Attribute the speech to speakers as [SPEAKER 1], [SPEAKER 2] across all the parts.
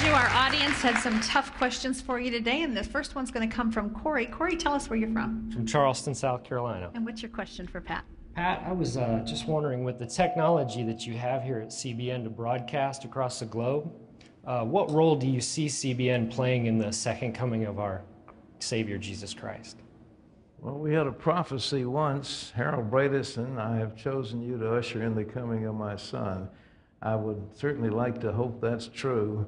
[SPEAKER 1] knew our audience had some tough questions for you today, and the first one's going to come from Corey. Corey, tell us where you're from.
[SPEAKER 2] From Charleston, South Carolina.
[SPEAKER 1] And what's your question for Pat?
[SPEAKER 2] Pat, I was just wondering, with the technology that you have here at CBN to broadcast across the globe, what role do you see CBN playing in the second coming of our Savior, Jesus Christ?
[SPEAKER 3] Well, we had a prophecy once, Harold Bradison, I have chosen you to usher in the coming of my son. I would certainly like to hope that's true.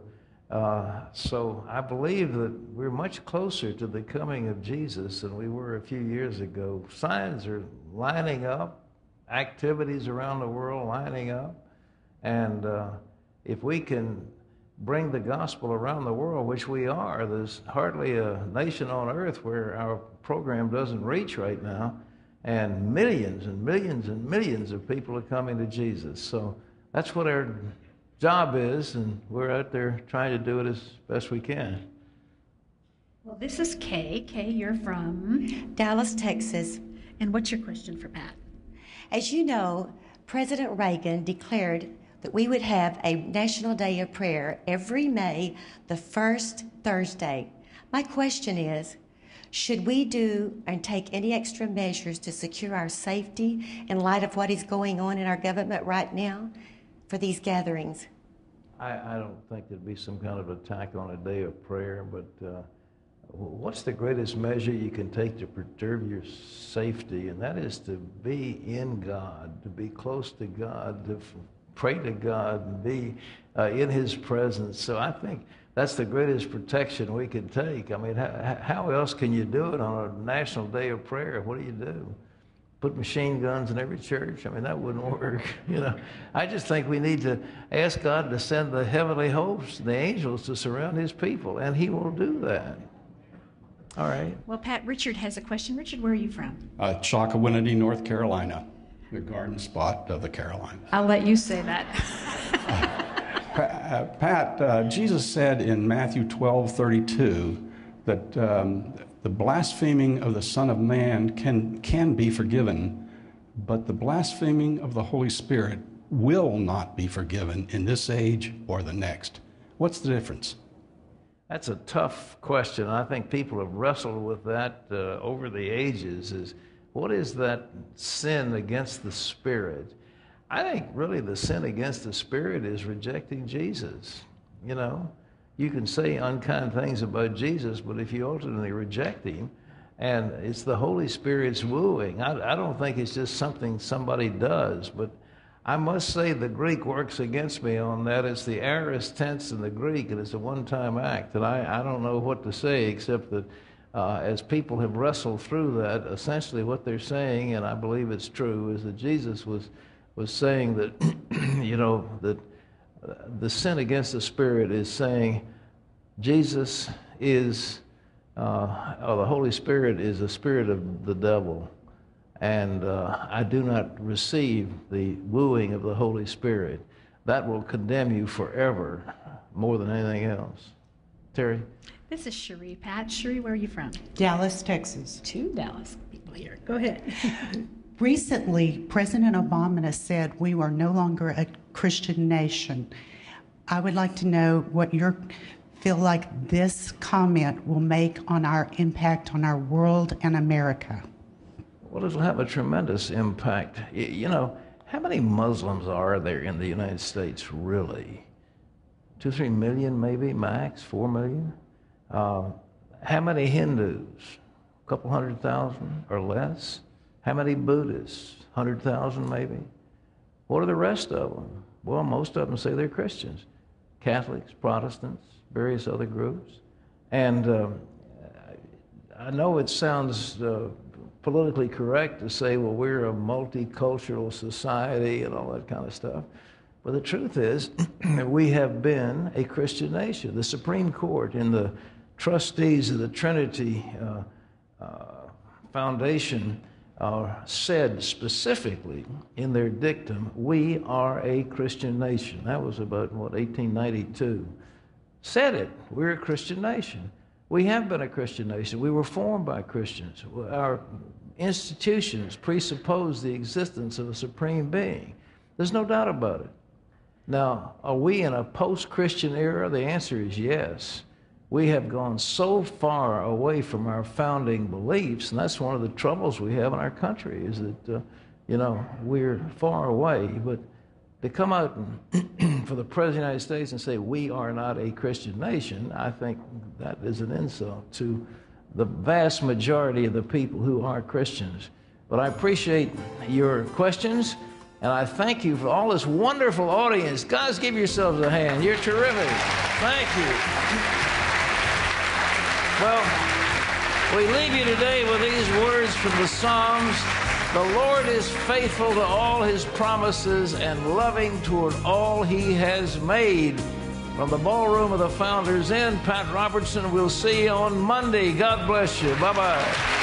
[SPEAKER 3] So I believe that we're much closer to the coming of Jesus than we were a few years ago. Signs are lining up, activities around the world lining up, and if we can bring the gospel around the world, which we are, there's hardly a nation on earth where our program doesn't reach right now, and millions and millions and millions of people are coming to Jesus. So that's what our job is, and we're out there trying to do it as best we can.
[SPEAKER 1] Well, this is Kay. Kay, you're from?
[SPEAKER 4] Dallas, Texas.
[SPEAKER 1] And what's your question for Pat?
[SPEAKER 4] As you know, President Reagan declared that we would have a National Day of Prayer every May, the first Thursday. My question is, should we do and take any extra measures to secure our safety in light of what is going on in our government right now for these gatherings?
[SPEAKER 3] I don't think there'd be some kind of attack on a day of prayer, but what's the greatest measure you can take to preserve your safety? And that is to be in God, to be close to God, to pray to God and be in His presence. So I think that's the greatest protection we can take. I mean, how else can you do it on a National Day of Prayer? What do you do? Put machine guns in every church? I mean, that wouldn't work. You know, I just think we need to ask God to send the heavenly hosts, the angels, to surround His people, and He will do that. All right.
[SPEAKER 1] Well, Pat, Richard has a question. Richard, where are you from?
[SPEAKER 5] Chocowinity, North Carolina, the garden spot of the Carolinas.
[SPEAKER 1] I'll let you say that.
[SPEAKER 5] Pat, Jesus said in Matthew 12:32 that the blaspheming of the Son of Man can be forgiven, but the blaspheming of the Holy Spirit will not be forgiven in this age or the next. What's the difference?
[SPEAKER 3] That's a tough question. I think people have wrestled with that over the ages, is what is that sin against the Spirit? I think really the sin against the Spirit is rejecting Jesus. You know, you can say unkind things about Jesus, but if you ultimately reject Him, and it's the Holy Spirit's wooing, I don't think it's just something somebody does, but I must say the Greek works against me on that. It's the aorist tense in the Greek, and it's a one-time act, and I don't know what to say except that as people have wrestled through that, essentially what they're saying, and I believe it's true, is that Jesus was saying that, you know, that the sin against the Spirit is saying Jesus is, or the Holy Spirit is a spirit of the devil, and I do not receive the wooing of the Holy Spirit. That will condemn you forever more than anything else. Terry?
[SPEAKER 1] This is Cherie. Pat, Cherie, where are you from?
[SPEAKER 6] Dallas, Texas.
[SPEAKER 1] Two Dallas people here. Go ahead.
[SPEAKER 6] Recently, President Obama said we were no longer a Christian nation. I would like to know what you feel like this comment will make on our impact on our world and America.
[SPEAKER 3] Well, it'll have a tremendous impact. You know, how many Muslims are there in the United States, really? 2, 3 million, maybe, max, 4 million? How many Hindus? A couple 100,000 or less? How many Buddhists? 100,000 maybe? What are the rest of them? Well, most of them say they're Christians. Catholics, Protestants, various other groups. And I know it sounds politically correct to say, well, we're a multicultural society and all that kind of stuff. But the truth is, we have been a Christian nation. The Supreme Court and the trustees of the Trinity Foundation said specifically in their dictum, we are a Christian nation. That was about, 1892. Said it. We're a Christian nation. We have been a Christian nation. We were formed by Christians. Our institutions presuppose the existence of a supreme being. There's no doubt about it. Now, are we in a post-Christian era? The answer is yes. We have gone so far away from our founding beliefs, and that's one of the troubles we have in our country, is that, we're far away. But to come out and for the President of the United States and say we are not a Christian nation, I think that is an insult to the vast majority of the people who are Christians. But I appreciate your questions, and I thank you for all this wonderful audience. Guys, give yourselves a hand. You're terrific. Thank you. Well, we leave you today with these words from the Psalms. The Lord is faithful to all his promises and loving toward all he has made. From the ballroom of the Founders Inn, Pat Robertson, we'll see you on Monday. God bless you. Bye-bye.